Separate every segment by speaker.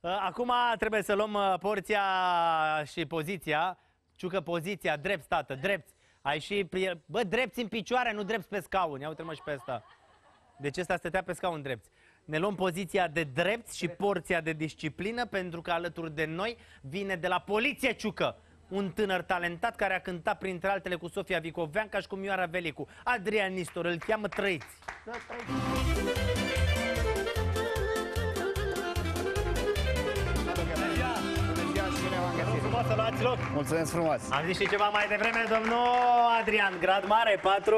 Speaker 1: Acum trebuie să luăm porția și poziția. Ciucă, poziția, drept, tată, drept. Ai și... Bă, drepți în picioare, nu drepți pe scaun. Ia uite-mă și pe ăsta. Deci ăsta stătea pe scaun drept. Ne luăm poziția de drept și porția de disciplină, pentru că alături de noi vine de la poliție, Ciucă, un tânăr talentat care a cântat printre altele cu Sofia Vicoveanca și cu Mioara Velicu. Adrian Nistor, îl cheamă Trăiți. Frumos să luați loc.
Speaker 2: Mulțumesc frumos.
Speaker 1: Am zis și ceva mai devreme, domnul Adrian, grad mare, 4...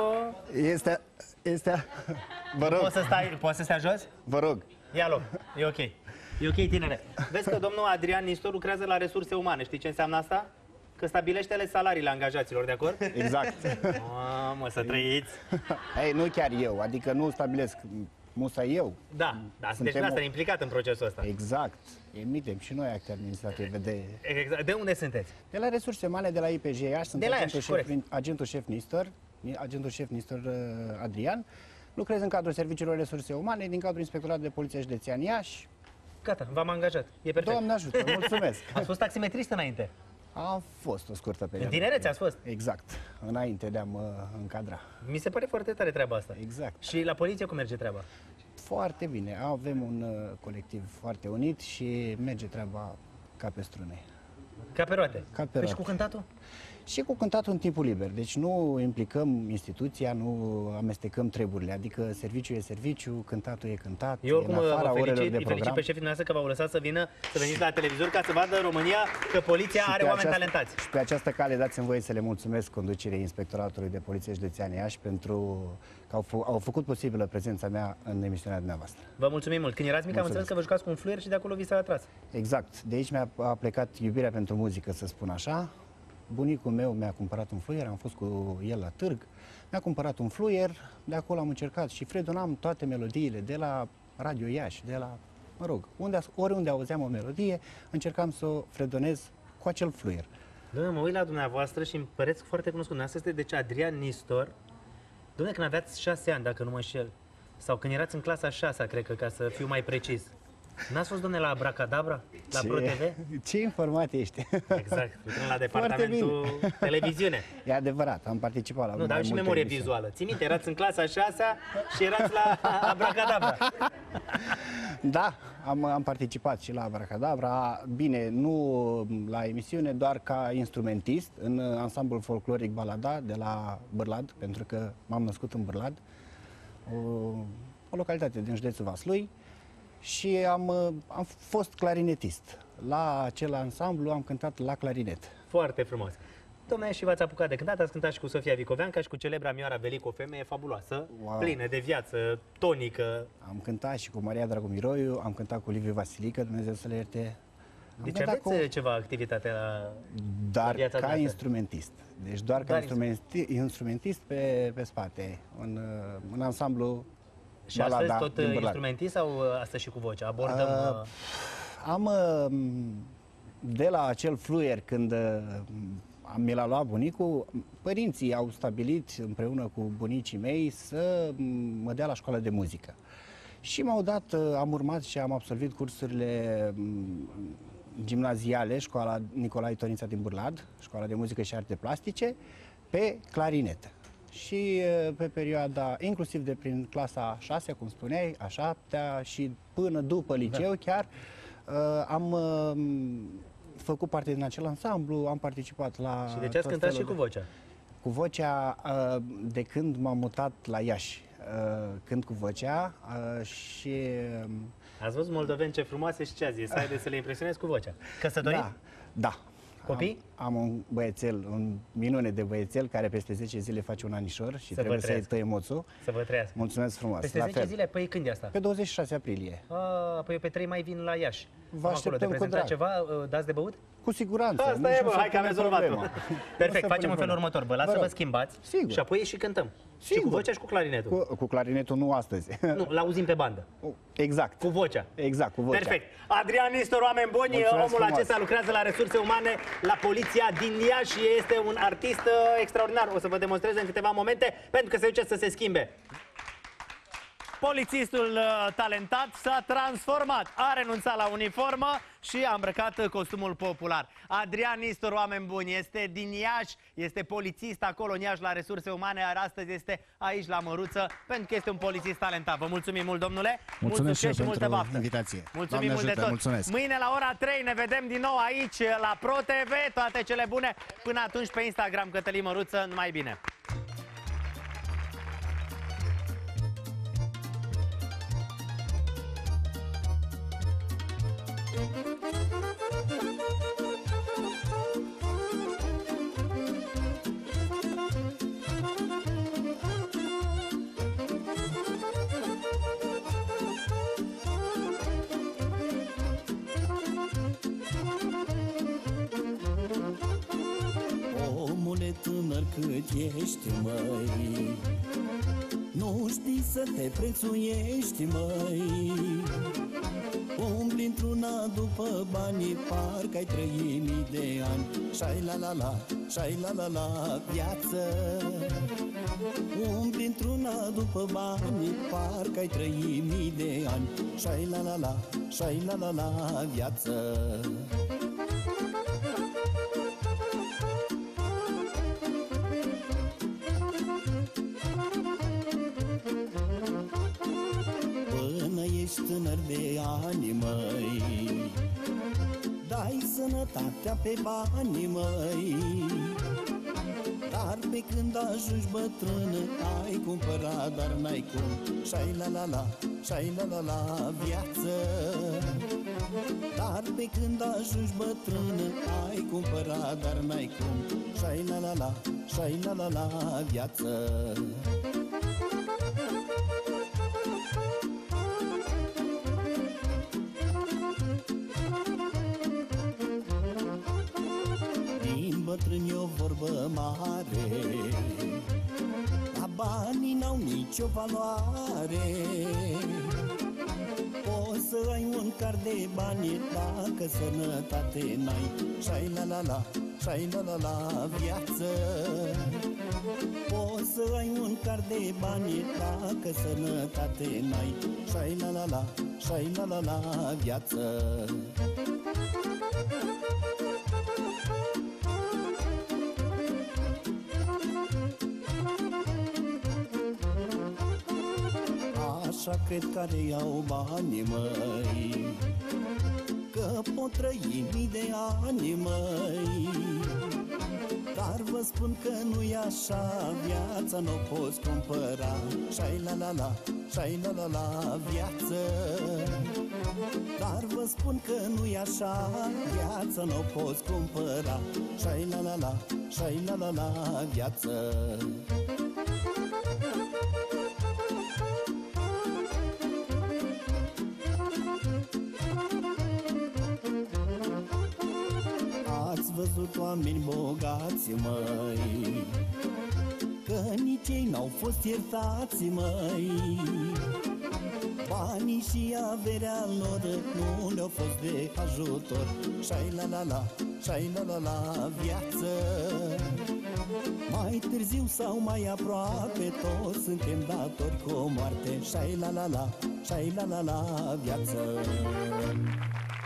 Speaker 2: Este... Vă rog.
Speaker 1: Poți să stai jos?
Speaker 2: Vă rog.
Speaker 1: Ia loc, e ok. E ok, tinere. Vezi că domnul Adrian Nistor lucrează la resurse umane. Știi ce înseamnă asta? Că stabilește salariile angajaților, de acord?
Speaker 2: Exact.
Speaker 1: Mamă, să trăiți.
Speaker 2: Ei, nu chiar eu, adică nu stabilesc musa eu.
Speaker 1: Da, sunteți dumneavoastră implicat în procesul ăsta.
Speaker 2: Exact. Emitem și noi acte administrative de...
Speaker 1: Exact. De unde sunteți?
Speaker 2: De la resurse umane, de la IPJ Iași. Sunt agentul șef Nistor Adrian. Lucrez în cadrul serviciilor resurse umane din cadrul Inspectoratului de Poliție Județean Iași.
Speaker 1: Gata, v-am angajat. E perfect.
Speaker 2: Doamne ajută, mulțumesc.
Speaker 1: Ați fost taximetrist înainte?
Speaker 2: A fost o scurtă perioadă.
Speaker 1: În tinerețe ați fost?
Speaker 2: Exact. Înainte de a mă încadra.
Speaker 1: Mi se pare foarte tare treaba asta.
Speaker 2: Exact.
Speaker 1: Și la poliție cum merge treaba?
Speaker 2: Foarte bine. Avem un colectiv foarte unit și merge treaba ca pe strune.
Speaker 1: Ca pe roate?
Speaker 2: Ca pe
Speaker 1: roate.
Speaker 2: roate.
Speaker 1: Și cu cântatul?
Speaker 2: Și cu cântatul în timpul liber. Deci nu implicăm instituția, nu amestecăm treburile. Adică serviciul e serviciu, cântatul e cântat.
Speaker 1: Eu oricum vă
Speaker 2: felicit
Speaker 1: pe șefii dumneavoastră că v-au lăsat să vină, să veniți la televizor ca să vadă în România că poliția are oameni talentați.
Speaker 2: Și pe această cale dați-mi voie să le mulțumesc conducerii Inspectoratului de Poliție Județean Iași pentru că au făcut posibilă prezența mea în emisiunea dumneavoastră.
Speaker 1: Vă mulțumim mult. Când erați mic am înțeles că vă jucați cu un fluier și de acolo vi s-a atras.
Speaker 2: Exact. De aici mi-a plecat iubirea pentru muzică, să spun așa. Bunicul meu mi-a cumpărat un fluier, am fost cu el la târg, mi-a cumpărat un fluier, de acolo am încercat și fredonam toate melodiile, de la Radio Iași, de la, mă rog, oriunde auzeam o melodie, încercam să o fredonez cu acel fluier.
Speaker 1: Dom'le, mă uit la dumneavoastră și îmi păreți foarte cunoscut. Dumneavoastră este deci Adrian Nistor. Dom'le, când aveați 6 ani, dacă nu mă înșel, sau când erați în clasa 6-a, cred că, ca să fiu mai precis. N-ați fost, dom'le, la Abracadabra? La ProTV?
Speaker 2: Ce informat ești!
Speaker 1: Exact, lucrăm la departamentul televiziune.
Speaker 2: E adevărat, am participat la
Speaker 1: Nu, dar și memorie vizuală. Ții minte, erați în clasa 6-a și erați la Abracadabra.
Speaker 2: Da, am participat și la Abracadabra. Bine, nu la emisiune, doar ca instrumentist în ansamblul folcloric Balada de la Bârlad, pentru că m-am născut în Bârlad, o localitate din județul Vaslui. Și am fost clarinetist. La acel ansamblu am cântat la clarinet.
Speaker 1: Foarte frumos. Dom'le, și v-ați apucat de cântat, ați cântat și cu Sofia Vicoveanca și cu celebra Mioara Velicu, o femeie fabuloasă, plină de viață, tonică.
Speaker 2: Am cântat și cu Maria Dragomiroiu, am cântat cu Liviu Vasilică, Dumnezeu să le ierte.
Speaker 1: Deci aveți ceva activitate la
Speaker 2: Dar
Speaker 1: viața
Speaker 2: ca instrumentist. Deci doar ca instrumentist pe spate, în ansamblu.
Speaker 1: Și astăzi tot instrumentist sau astăzi și cu vocea? Abordăm...
Speaker 2: De la acel fluier, când mi l-a luat bunicul, părinții au stabilit împreună cu bunicii mei să mă dea la școală de muzică. Și m-au dat, am urmat și am absolvit cursurile gimnaziale, școala Nicolae Tonița din Bârlad, școala de muzică și arte plastice, pe clarinetă. Și pe perioada, inclusiv de prin clasa 6, cum spuneai, a 7-a și până după liceu chiar, am făcut parte din acel ansamblu, am participat la...
Speaker 1: Și de ce ați cântat și cu vocea?
Speaker 2: Cu vocea de când m-am mutat la Iași. Cânt cu vocea și...
Speaker 1: Ați văzut moldoveni ce frumoase și ce a zis? Haideți să le impresionez cu vocea. Căsătorit?
Speaker 2: Da.
Speaker 1: Copii?
Speaker 2: Am un băiețel, un minune de băiețel care peste 10 zile face un anișor și trebuie să-i tăiem moțul.
Speaker 1: Să vă trăiască.
Speaker 2: Mulțumesc frumos.
Speaker 1: Peste 10 zile? Păi când e asta?
Speaker 2: Pe 26 aprilie.
Speaker 1: Păi eu pe 3 mai vin la Iași.
Speaker 2: Vă așteptăm cu drag.
Speaker 1: Ceva? Dați de băut?
Speaker 2: Cu siguranță.
Speaker 1: Asta e, bă, hai că am rezolvat-o. Perfect, facem în felul următor. Vă las să vă schimbați și apoi și cântăm. Și cu vocea și cu clarinetul.
Speaker 2: Cu clarinetul nu astăzi.
Speaker 1: Nu, l-auzim pe bandă.
Speaker 2: Exact.
Speaker 1: Cu vocea.
Speaker 2: Exact, cu vocea.
Speaker 1: Perfect. Adrian Nistor, oameni buni, omul acesta lucrează la resurse umane la poliția din Iași și este un artist extraordinar. O să vă demonstrez în câteva momente pentru că se duce să se schimbe. Polițistul talentat s-a transformat, a renunțat la uniformă și a îmbrăcat costumul popular. Adrian Nistor, oameni buni, este din Iași, este polițist acolo în Iași la resurse umane, iar astăzi este aici la Măruță, pentru că este un polițist talentat. Vă mulțumim mult, domnule.
Speaker 2: Mulțumesc și eu
Speaker 1: multă
Speaker 2: pentru
Speaker 1: baftă.
Speaker 2: invitație.
Speaker 1: Mulțumim
Speaker 2: Doamne
Speaker 1: mult de
Speaker 2: ajută,
Speaker 1: tot.
Speaker 2: mulțumesc.
Speaker 1: Mâine la ora 3 ne vedem din nou aici la Pro TV. Toate cele bune. Până atunci pe Instagram Cătălin Măruță, numai bine.
Speaker 3: Omule tânăr cât ești, măi, nu știi să te prețuiești, măi. Umbli într-una după banii, parcă ai 3000 de ani. Șai la la la, șai la la la viață. Umbli într-una după banii, parcă ai 3000 de ani. Șai la la la, șai la la la viață. Până ești tânăr de ani, măi, dai sănătatea pe bani, măi. Dar pe când ajungi bătrân, ai cumpărat, dar n-ai cum. Șai la la la, șai la la la viață. Dar pe când ajungi bătrân, ai cumpărat, dar n-ai cum. Șai la la la, șai la la la viață. Din bătrâni o vorbă mare, a banii n-au nicio valoare. Poți să ai un card de bani dacă sănătate n-ai. Șai la la la, șai la la la viață. Poți să ai un card de bani dacă sănătate n-ai. Șai la la la, șai la la la viață. Așa cred care iau banii, măi, că pot trăi mii de ani, măi. Dar vă spun că nu-i așa, viața n-o poți cumpăra. Șai la la la, șai la la la viață. Dar vă spun că nu-i așa, viața n-o poți cumpăra. Șai la la la, șai la la la viață. Ați văzut oameni bogați, măi, că nici ei n-au fost iertați, măi. Banii și averea lor nu le-au fost de ajutor. Șai la la la, șai la la la viață. Mai târziu sau mai aproape, toți suntem datori cu o moarte. Șai la la la, șai la la la viață.